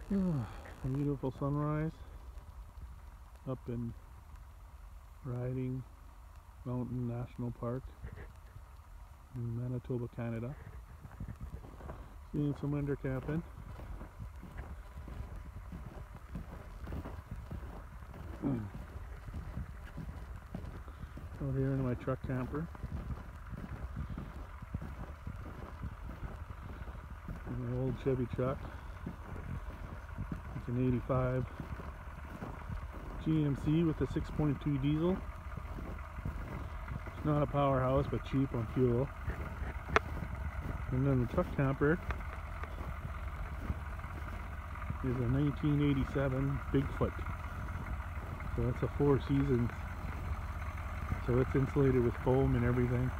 A beautiful sunrise up in Riding Mountain National Park in Manitoba, Canada. Seeing some winter camping. Out here in my truck camper. My old Chevy truck. It's an 85 GMC with a 6.2 diesel. It's not a powerhouse, but cheap on fuel. And then the truck camper is a 1987 Bigfoot. So that's a 4 Seasons. So it's insulated with foam and everything.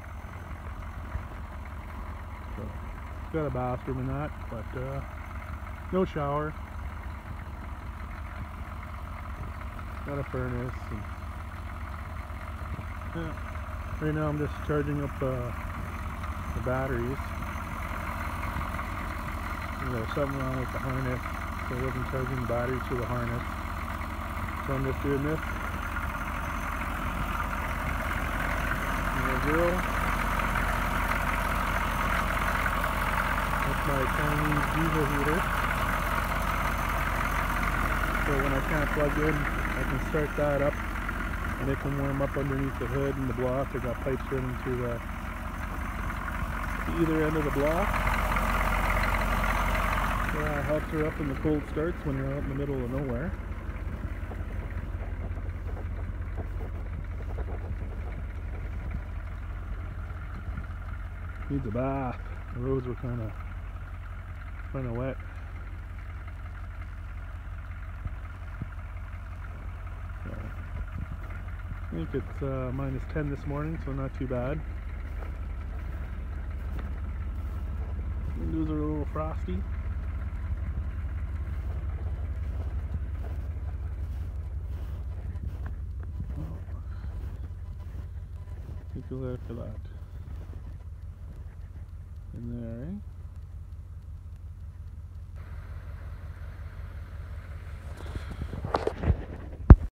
So it's got a bathroom and that, but no shower. Got a furnace. And, yeah. Right now I'm just charging up the batteries. There was something wrong with the harness, so I wasn't charging the batteries through the harness. So I'm just doing this. Zero. That's my Chinese diesel heater. So when I can't plug in, I can start that up and it can warm up underneath the hood and the block. I got pipes running to either end of the block. So that helps her up in the cold starts when you're out in the middle of nowhere. Needs a bath. The roads were kind of wet. So, I think it's minus 10 this morning, so not too bad. Windows are a little frosty. Take a look at that. In there, eh?